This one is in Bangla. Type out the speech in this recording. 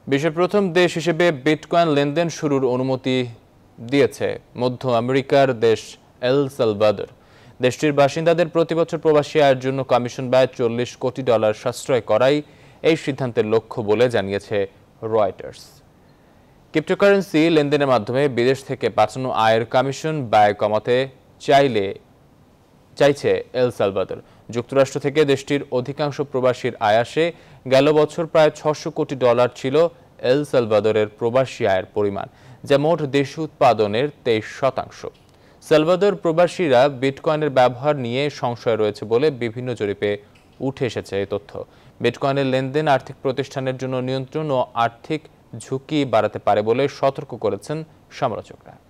বিশ্বের প্রথম দেশ হিসেবে বিটকয়েন লেনদেন শুরুর অনুমতি দিয়েছে মধ্য আমেরিকার দেশ এল সালভাদর। দেশটির বাসিন্দাদের প্রতি বছর প্রবাসী আয়ের জন্য কমিশন ব্যয় $40 কোটি সাশ্রয় করাই এই সিদ্ধান্তের লক্ষ্য বলে জানিয়েছে রয়টার্স। ক্রিপ্টোকারেন্সি লেনদেনের মাধ্যমে বিদেশ থেকে পাঠানো আয়ের কমিশন ব্যয় কমাতে চাইছে এল সালভাদর। যুক্তরাষ্ট্র থেকে দেশটির অধিকাংশ প্রবাসীর আয় আসে। গেল বছর প্রায় $600 কোটি ছিল এল সালভাদরের প্রবাসী আয়ের পরিমাণ, যা মোট দেশীয় উৎপাদনের 23%। সালভাদর প্রবাসীরা বিটকয়েনের ব্যবহার নিয়ে সংশয় রয়েছে বলে বিভিন্ন জরিপে উঠে এসেছে এই তথ্য। বিটকয়েনের লেনদেন আর্থিক প্রতিষ্ঠানের জন্য নিয়ন্ত্রণ ও আর্থিক ঝুঁকি বাড়াতে পারে বলে সতর্ক করেছেন সমালোচকরা।